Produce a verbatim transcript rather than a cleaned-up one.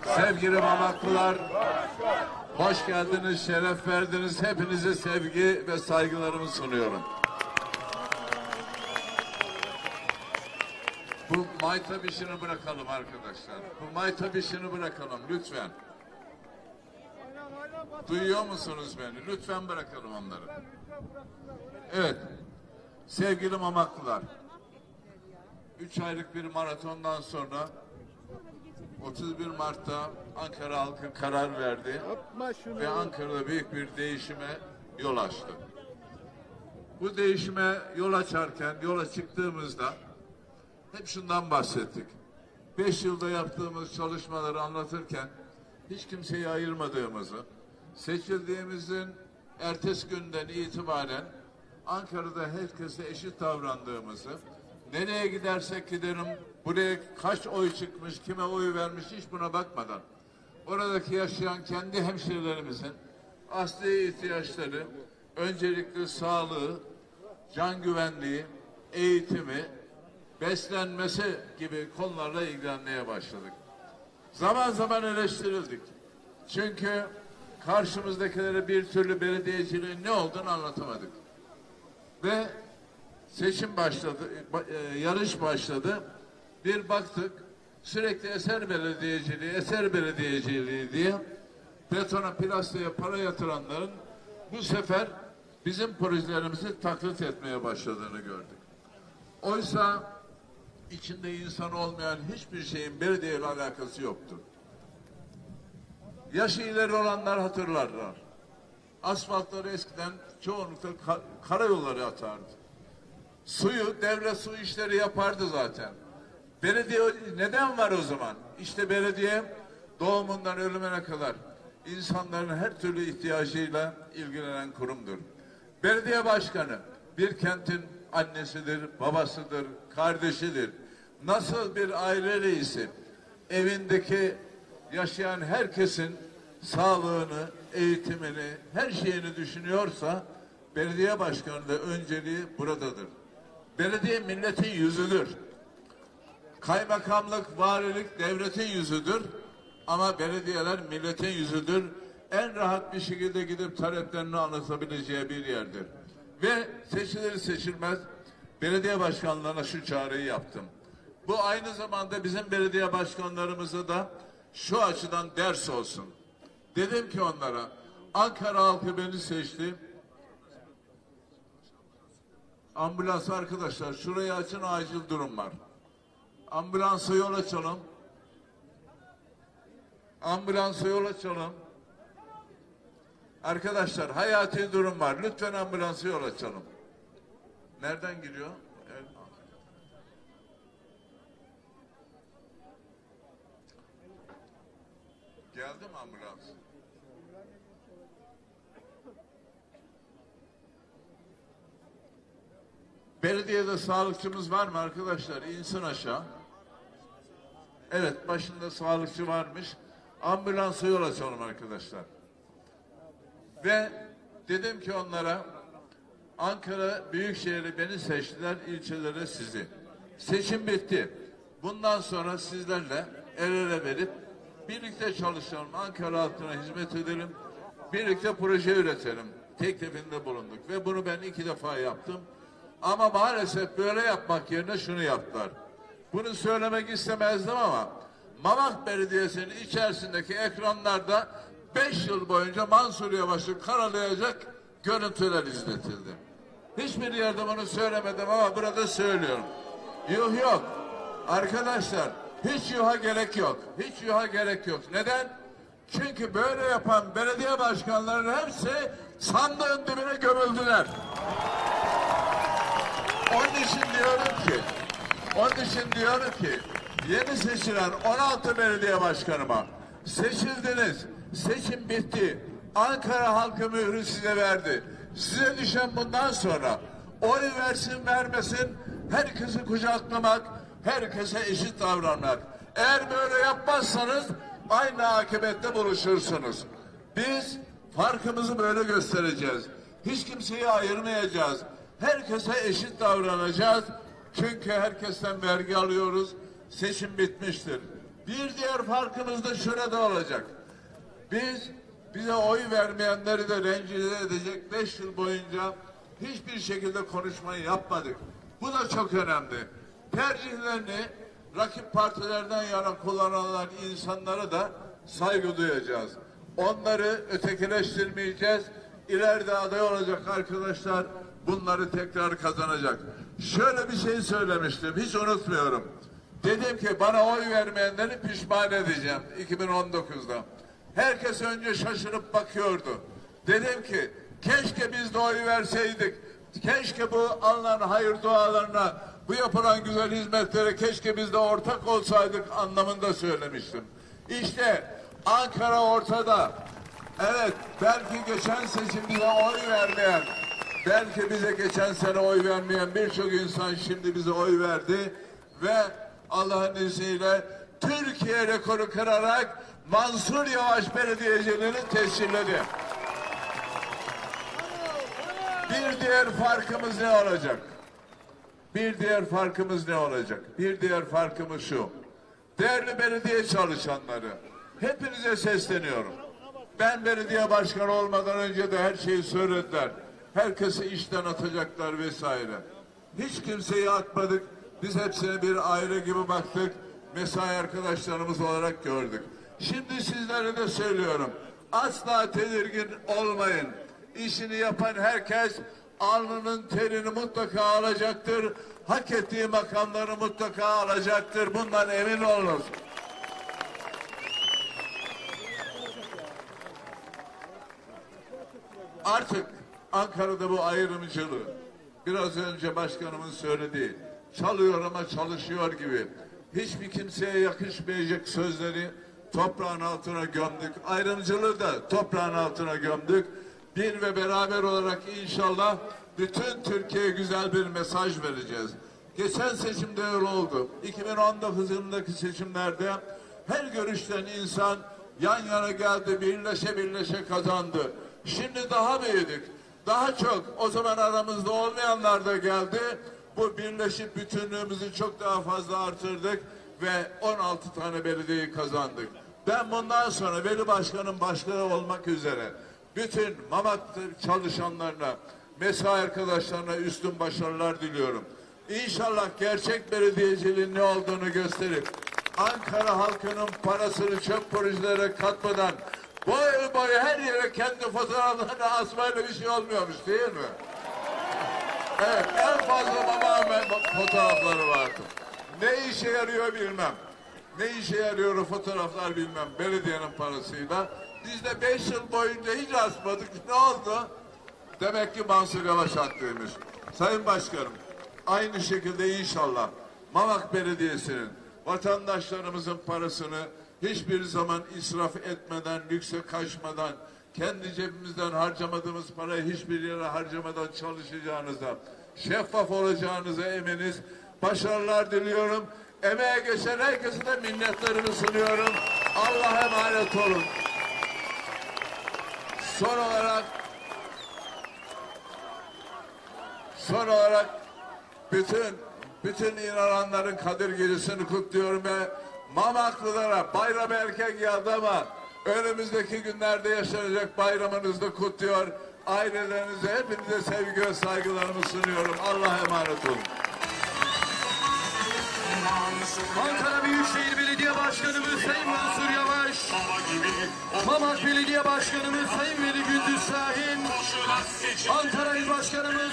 Sevgili Mamaklılar, hoş geldiniz, şeref verdiniz. Hepinize sevgi ve saygılarımı sunuyorum. Bu maytap işini bırakalım arkadaşlar. Bu maytap işini bırakalım lütfen. Duyuyor musunuz beni? Lütfen bırakalım onları. Evet, sevgili Mamaklılar, üç aylık bir maratondan sonra otuz bir Mart'ta Ankara halkı karar verdi ve Ankara'da büyük bir değişime yol açtı. Bu değişime yol açarken, yola çıktığımızda hep şundan bahsettik. Beş yılda yaptığımız çalışmaları anlatırken hiç kimseyi ayırmadığımızı, seçildiğimizin ertesi günden itibaren Ankara'da herkese eşit davrandığımızı, nereye gidersek gidelim, buraya kaç oy çıkmış, kime oy vermiş hiç buna bakmadan, oradaki yaşayan kendi hemşehrilerimizin asli ihtiyaçları, öncelikle sağlığı, can güvenliği, eğitimi, beslenmesi gibi konularla ilgilenmeye başladık. Zaman zaman eleştirildik. Çünkü karşımızdakilere bir türlü belediyeciliğin ne olduğunu anlatamadık. Ve seçim başladı, yarış başladı. Bir baktık, sürekli eser belediyeciliği, eser belediyeciliği diye betona, plastiğe para yatıranların bu sefer bizim projelerimizi taklit etmeye başladığını gördük. Oysa içinde insan olmayan hiçbir şeyin belediye ile alakası yoktur. Yaşı ileri olanlar hatırlarlar. Asfaltları eskiden çoğunlukla ka karayolları atardı. Suyu devlet su işleri yapardı zaten. Belediye neden var o zaman? İşte belediye doğumundan ölümüne kadar insanların her türlü ihtiyacıyla ilgilenen kurumdur. Belediye başkanı bir kentin annesidir, babasıdır, kardeşidir. Nasıl bir aile reisi evindeki yaşayan herkesin sağlığını, eğitimini, her şeyini düşünüyorsa belediye başkanı da önceliği buradadır. Belediye milletin yüzüdür. Kaymakamlık, valilik devletin yüzüdür. Ama belediyeler milletin yüzüdür. En rahat bir şekilde gidip taleplerini anlatabileceği bir yerdir. Ve seçilir seçilmez belediye başkanlarına şu çağrıyı yaptım. Bu aynı zamanda bizim belediye başkanlarımıza da şu açıdan ders olsun. Dedim ki onlara, Ankara halkı beni seçti. Ambulans arkadaşlar, şurayı açın, acil durum var. Ambulansa yol açalım. Ambulansa yol açalım. Arkadaşlar, hayati durum var. Lütfen ambulansa yol açalım. Nereden giriyor? Evet. Geldi mi ambulans? Belediyede sağlıkçımız var mı arkadaşlar? İnsin aşağı. Evet, başında sağlıkçı varmış. Ambulansa yol açalım arkadaşlar. Ve dedim ki onlara, Ankara Büyükşehir'i beni seçtiler, ilçelere sizi. Seçim bitti. Bundan sonra sizlerle el ele verip birlikte çalışalım, Ankara halkına hizmet edelim, birlikte proje üretelim. Teklifinde bulunduk ve bunu ben iki defa yaptım. Ama maalesef böyle yapmak yerine şunu yaptılar. Bunu söylemek istemezdim ama Mamak Belediyesi'nin içerisindeki ekranlarda beş yıl boyunca Mansur Yavaş'ı karalayacak görüntüler izletildi. Hiçbir yerde bunu söylemedim ama burada söylüyorum. Yuh yok. Arkadaşlar hiç yuha gerek yok. Hiç yuha gerek yok. Neden? Çünkü böyle yapan belediye başkanlarının hepsi sandığın dibine gömüldüler. Onun için diyorum ki, onun için diyorum ki, yeni seçilen on altı belediye başkanıma seçildiniz, seçim bitti, Ankara halkı mührü size verdi. Size düşen bundan sonra oy versin vermesin, herkesi kucaklamak, herkese eşit davranmak. Eğer böyle yapmazsanız aynı akıbette buluşursunuz. Biz farkımızı böyle göstereceğiz. Hiç kimseyi ayırmayacağız. Herkese eşit davranacağız. Çünkü herkesten vergi alıyoruz. Seçim bitmiştir. Bir diğer farkımız da şurada olacak. Biz bize oy vermeyenleri de rencide edecek beş yıl boyunca hiçbir şekilde konuşmayı yapmadık. Bu da çok önemli. Tercihlerini rakip partilerden yana kullanan insanlara da saygı duyacağız. Onları ötekileştirmeyeceğiz. İleride aday olacak arkadaşlar bunları tekrar kazanacak. Şöyle bir şey söylemiştim, hiç unutmuyorum. Dedim ki bana oy vermeyenleri pişman edeceğim iki bin on dokuzda. Herkes önce şaşırıp bakıyordu. Dedim ki keşke biz de oy verseydik. Keşke bu alınan hayır dualarına, bu yapılan güzel hizmetlere keşke biz de ortak olsaydık anlamında söylemiştim. İşte Ankara ortada. Evet, belki geçen seçim bize oy vermeyen, belki bize geçen sene oy vermeyen birçok insan şimdi bize oy verdi ve Allah'ın izniyle Türkiye rekoru kırarak Mansur Yavaş belediyeciliğini tescilledi. Bir diğer farkımız ne olacak? Bir diğer farkımız ne olacak? Bir diğer farkımız şu. Değerli belediye çalışanları, hepinize sesleniyorum. Ben belediye başkanı olmadan önce de her şeyi söylediler. Herkesi işten atacaklar vesaire. Hiç kimseyi atmadık. Biz hepsine bir aile gibi baktık. Mesai arkadaşlarımız olarak gördük. Şimdi sizlere de söylüyorum. Asla tedirgin olmayın. İşini yapan herkes alnının terini mutlaka alacaktır. Hak ettiği makamları mutlaka alacaktır. Bundan emin olunuz. Artık Ankara'da bu ayrımcılığı, biraz önce başkanımın söylediği, çalıyor ama çalışıyor gibi hiçbir kimseye yakışmayacak sözleri toprağın altına gömdük. Ayrımcılığı da toprağın altına gömdük. Bir ve beraber olarak inşallah bütün Türkiye'ye güzel bir mesaj vereceğiz. Geçen seçimde öyle oldu. iki bin on dokuz yılındaki seçimlerde her görüşten insan yan yana geldi, birleşe birleşe kazandı. Şimdi daha büyüdük. Daha çok o zaman aramızda olmayanlar da geldi. Bu birleşip bütünlüğümüzü çok daha fazla artırdık ve on altı tane belediyeyi kazandık. Ben bundan sonra Veli Başkan'ın başkanı olmak üzere bütün Mamak çalışanlarına, mesai arkadaşlarına üstün başarılar diliyorum. İnşallah gerçek belediyeciliğin ne olduğunu gösterip Ankara halkının parasını çöp projelere katmadan boy boy her yere kendi fotoğraflarını asmayla bir şey olmuyormuş değil mi? Evet, en fazla Mamak'ın fotoğrafları vardı. Ne işe yarıyor bilmem. Ne işe yarıyor o fotoğraflar bilmem. Belediyenin parasıyla. Biz de beş yıl boyunca hiç asmadık. Ne oldu? Demek ki Mansur Yavaş haklıymış. Sayın Başkanım, aynı şekilde inşallah Mamak Belediyesi'nin vatandaşlarımızın parasını hiçbir zaman israf etmeden, lükse kaçmadan, kendi cebimizden harcamadığımız parayı hiçbir yere harcamadan çalışacağınıza, şeffaf olacağınıza eminiz. Başarılar diliyorum. Emeğe geçen herkese de minnetlerimi sunuyorum. Allah'a emanet olun. Son olarak son olarak bütün bütün inananların Kadir Gecesi'ni kutluyorum ve Mamaklılara bayram erken geldi ama önümüzdeki günlerde yaşanacak bayramınızı kutluyor. Ailelerinize hepinize sevgi ve saygılarımı sunuyorum. Allah'a emanet olun. Ankara Büyükşehir Belediye Başkanımız Sayın Mansur Yavaş, Mamak Belediye Başkanımız Sayın Veli Gündüz Şahin, Ankara İl Başkanımız